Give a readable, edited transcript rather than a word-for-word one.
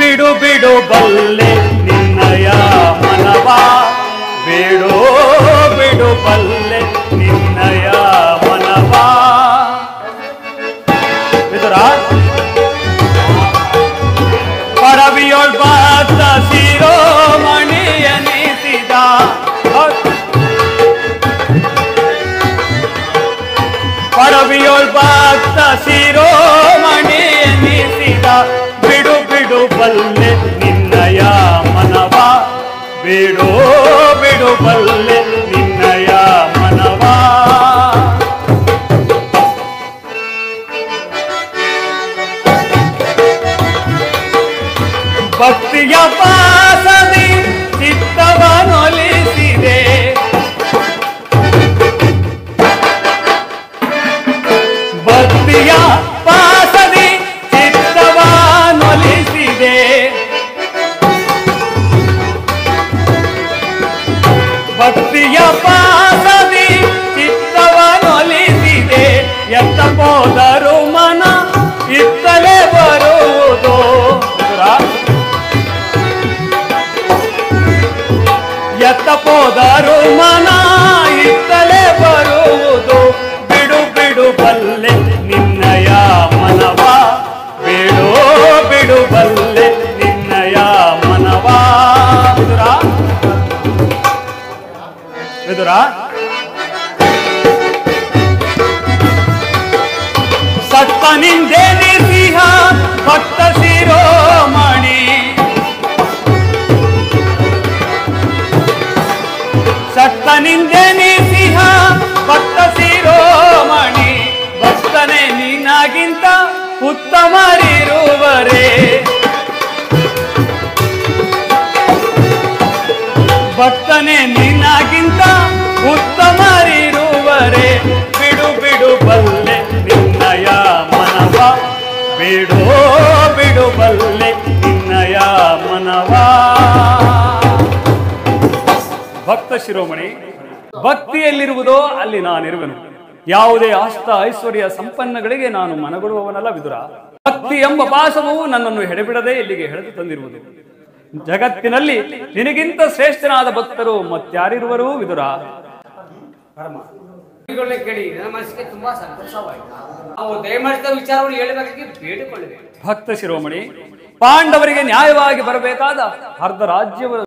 ಬಿಡು ಬಿಡು ಬಲ್ಲೆ ನಿನ್ನಯ ಮನವ ಬೇಡೋ ಬಿಡು ಬಲ್ಲೆ ನಿನ್ನಯ ಮನವ. ವಿದುರ ಪರವಿಯೊಳ್ ಬಾತ ಶಿರೋಮಣಿಯನಿಸಿದ ಪರವಿಯೊಳ್ ಬಾತ ಶಿರೋಮಣಿಯನಿಸಿದ ಬಿಡು ಬಿಡು ಬಲ್ಲೆ ನಿನ್ನಯ ಮನವ ಬೇಡೋ ಬಿಡು ಬಲ್ಲೆ ನಿನ್ನಯ ಮನವ. ಭಕ್ತಿಯ ಪಾಸದಿ ಚಿತ್ತವನೊಲಿಸಿದೆ ಭಕ್ತಿಯ ಪಾಸದಿ ಚಿತ್ತವನೊಲಿಸಿದೆ ಭಕ್ತಿಯ ಪಾಸದಿ ಚಿತ್ತವನೊಲಿಸಿದೆ. ಎತ್ತ ಹೋದರು ಮನ ಇತ್ತಲೇ ಬರುವುದು ಎತ್ತ ಹೋದರು ಮನ ಇತ್ತಲೇ ಬರುವುದು ಬಿಡು ಬಿಡು ಬಲ್ಲೆ ನಿನ್ನಯ ಮನವ ಬೇಡೋ ಬಿಡು ಬಲ್ಲೆ ನಿನ್ನಯ ಮನವ. ವಿದುರ ಸತ್ತನಿಂದೆನಿಸಿಹ ಭಕ್ತ ಶಿರೋಮಣಿ ಸತ್ತನಿಂದೆನಿಸಿಹ ಭಕ್ತ ಶಿರೋಮಣಿ. ಭಕ್ತನೇ ನೀನಾಗಿಂತ ಉತ್ತಮರಿರುವರೇ ಭಕ್ತನೇ ನೀನಾಗಿಂತ ಉತ್ತಮರಿರುವರೇ ಬಿಡು ಬಿಡು ಬಲ್ಲೆ ನಿನ್ನಯ ಮನವ ಬಿಡೋ ಬಿಡು ಬಲ್ಲೆ ನಿನ್ನಯ ಮನವ. ಭಕ್ತ ಶಿರೋಮಣಿ ಭಕ್ತಿಯಲ್ಲಿರುವುದೋ ಅಲ್ಲಿ ನಾನಿರುವೆನು. ಯಾವುದೇ ಆಸ್ತ ಐಶ್ವರ್ಯ ಸಂಪನ್ನಗಳಿಗೆ ನಾನು ಮನಗೊಡುವವನಲ್ಲ ವಿದುರ. ಭಕ್ತಿ ಎಂಬ ಪಾಶವು ನನ್ನನ್ನು ಎಡೆಬಿಡದೆ ಇಲ್ಲಿಗೆ ಎಳೆದು ತಂದಿರುವುದು. ಜಗತ್ತಿನಲ್ಲಿ ನಿನಗಿಂತ ಶ್ರೇಷ್ಠನಾದ ಭಕ್ತರು ಮತ್ಯಾರಿರುವರು ವಿದುರ? ಕೇಳಿ ನನ್ನ ಮನಸ್ಸಿಗೆ ತುಂಬಾ ಸಂತೋಷವಾಯಿತು. ನಾವು ದಯಮಾಡಿದ ವಿಚಾರವನ್ನು ಹೇಳಬೇಕಾಗಿ ಬೇಡಿಕೊಳ್ಳಿದೆ. ಭಕ್ತ ಶಿರೋಮಣಿ ಪಾಂಡವರಿಗೆ ನ್ಯಾಯವಾಗಿ ಬರಬೇಕಾದ ಅರ್ಧ ರಾಜ್ಯವ